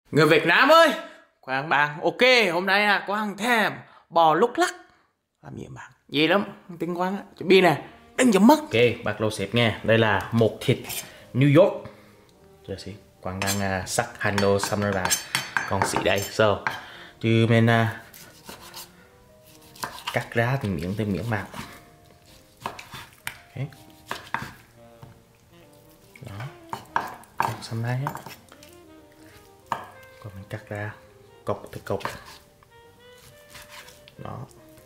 Người Việt Nam ơi, Quang bạn ok, hôm nay Quang thèm bò lúc lắc. Làm gì bạn? Gì lắm, tiếng Quang á, chuẩn bị nè, đừng chấm mất. Ok, bạc lô xếp nha, đây là một thịt New York. Chờ xí, Quang đang sắc hành đồ xong rồi là còn xỉ đây, so chứ mình cắt ra từng miếng bạn. Ok, đó, xong đây á, còn mình cắt ra cục từ cục, đó.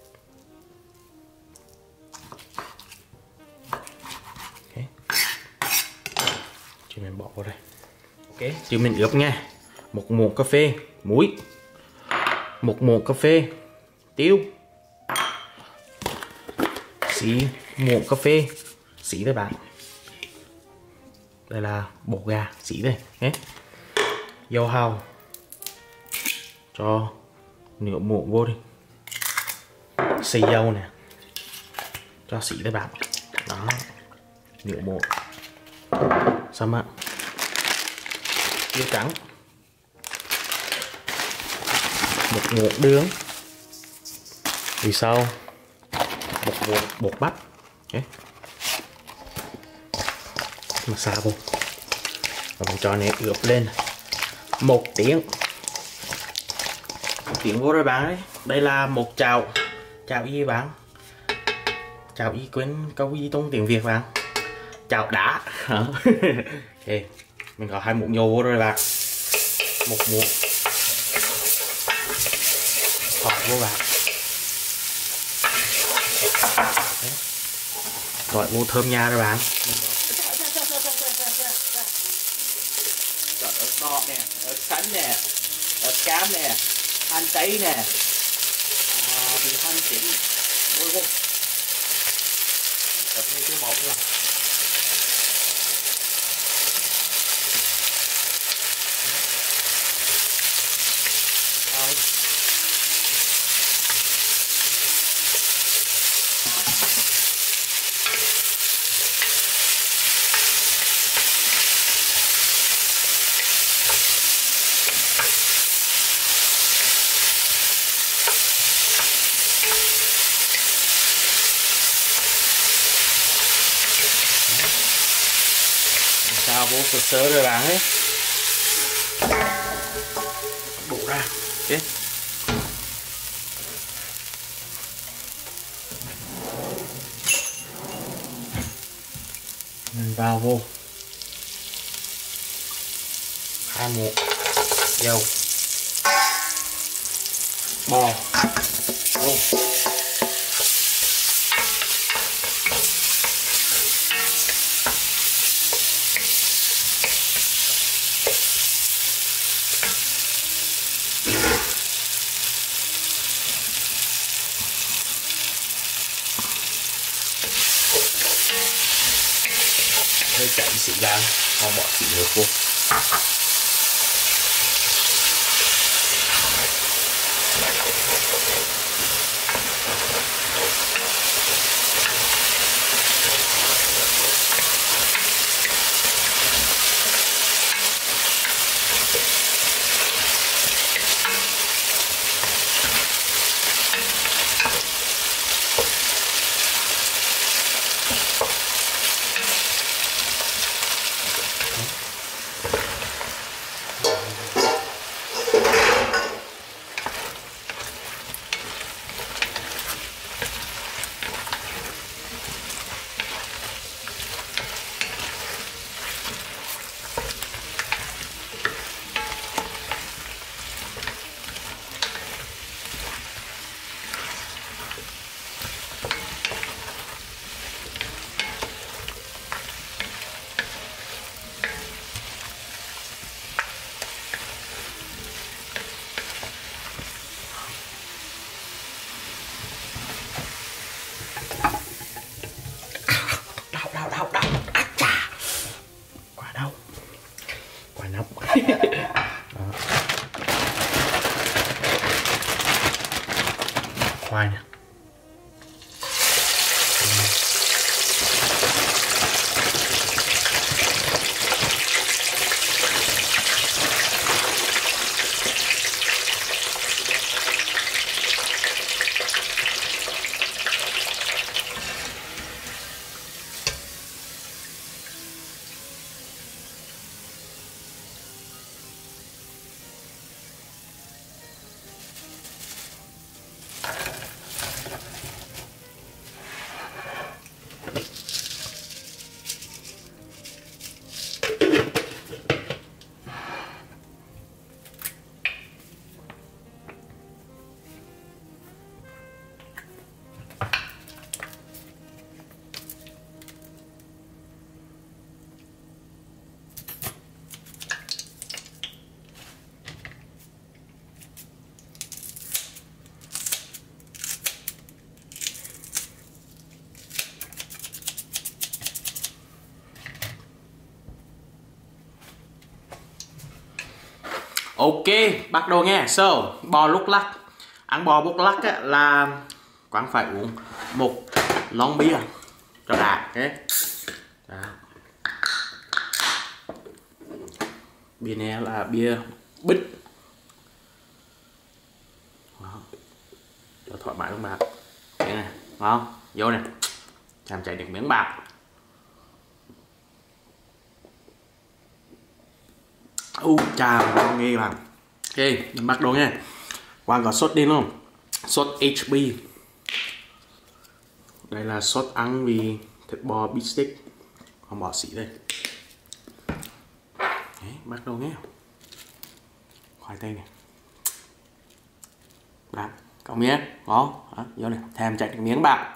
Ok, chứ mình bỏ vào đây. Ok, chứ mình ướp nha. Một muỗng cà phê muối, một muỗng cà phê tiêu, xí muỗng cà phê xí đây bạn. Đây là bột gà xí đây nhé. Dầu hào cho nửa muỗng vô đi. Xay dầu nè, cho xí đây bạn. Đó, nửa muỗng. Xong ạ. Tiêu trắng, một muỗng đường, vì sau một muỗng bột bắp, okay. Mà xả vô và mình cho này ướp lên 1 tiếng. 1 tiếng vô rồi bạn ấy. Đây là một chảo y bạn, chảo y quên câu y trong tiếng Việt bạn, chảo đá. Ok, mình có 2 muỗng dầu vô rồi bạn, 1 muỗng tỏi vô bạn, tỏi vô thơm nha các bạn. Chọn ớt đỏ nè, ớt xanh nè, ớt cam nè, hành tây nè, hành chín vô vô. Ớt này cứ bỏ vào. Sao vô sơ sơ rồi bạn ấy, đổ ra. Ok, mình vào vô 2 muỗng dầu bò vô, hơi chảy xỉ ra, họ bỏ xỉ nước vô. Khoai nè, Ok, bắt đầu nghe. So, bò lúc lắc. Ăn bò lúc lắc á, là Quang phải uống một lon bia cho đã. Okay. Đó. Bia này là bia bích. Đó. Cho thoải mái luôn bạn. Thế này, ngon. Vô này. Chạm chảy được miếng bạc. Chà, ngon nghe bạn. Ok, mình bắt đầu nha. Quang có sốt đi không? Sốt HB. Đây là sốt ăn vì thịt bò beef stick. Không bỏ xỉ đây. Đấy, bắt đầu nhé. Khoai tây này. Bạn, cậu miếng, ngon. Đó, vô này, thèm chạy cái miếng bạn.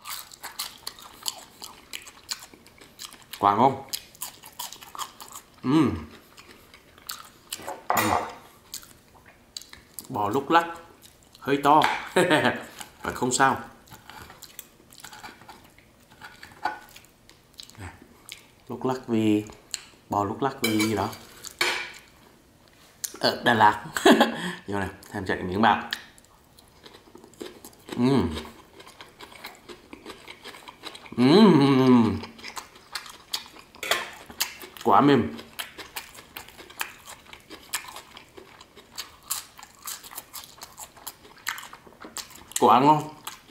Quả ngon. Bò lúc lắc hơi to. Mà không sao. Lúc lắc vì bò lúc lắc vì gì đó ở Đà Lạt. Vô này, thèm chạy miếng bạc. Quá mềm. Quá ngon.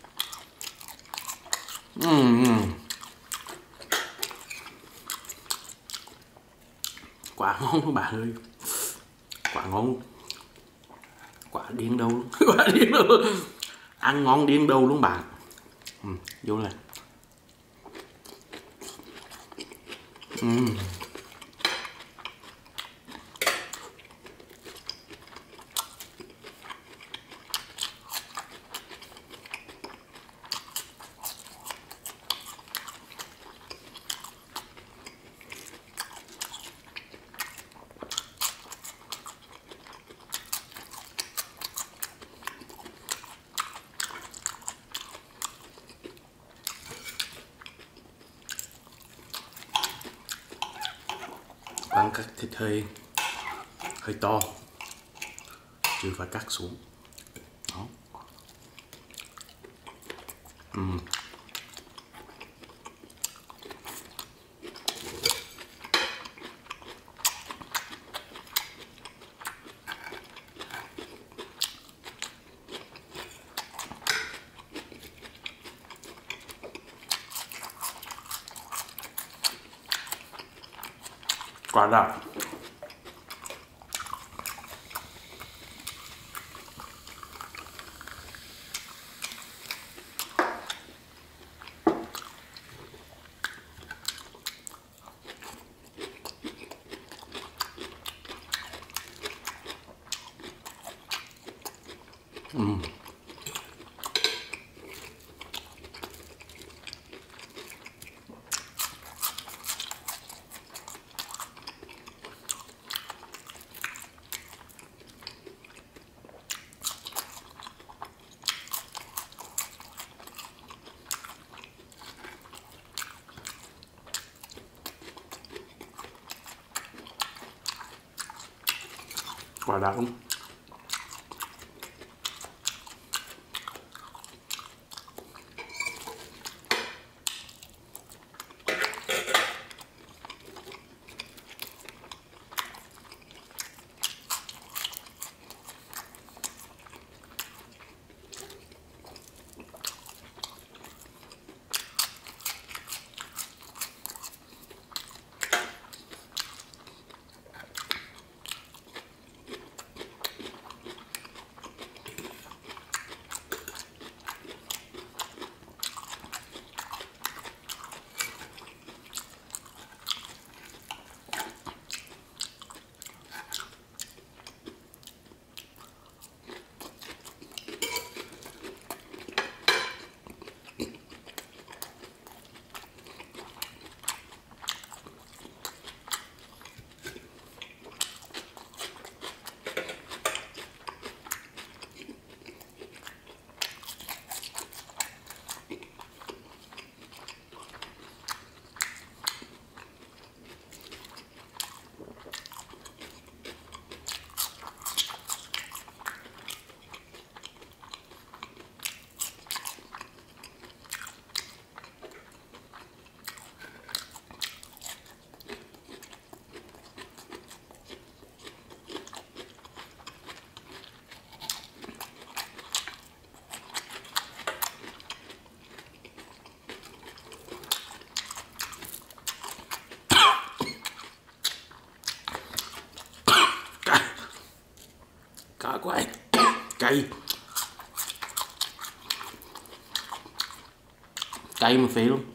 Quá ngon các bạn ơi. Quá ngon. Quá điên đâu luôn. Quá điên đâu luôn. Ăn ngon điên đâu luôn bạn. Vô này. Ăn cắt thịt hơi to, chứ phải cắt xuống. Đó. Quá đã. Quá đã không? Cay quá. Cay. Cay mà phê luôn.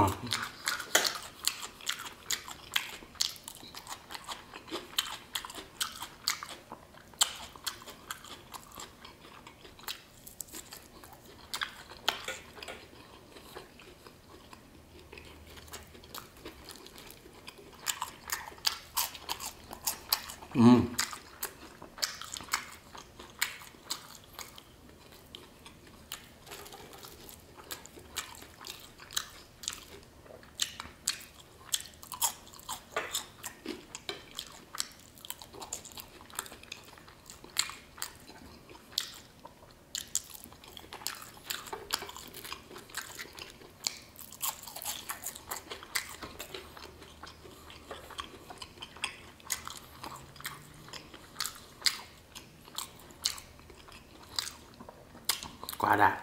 Quá đã.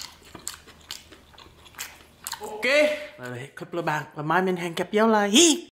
Ok, clip là bạn và mai mình hẹn gặp nhau lại. Hi.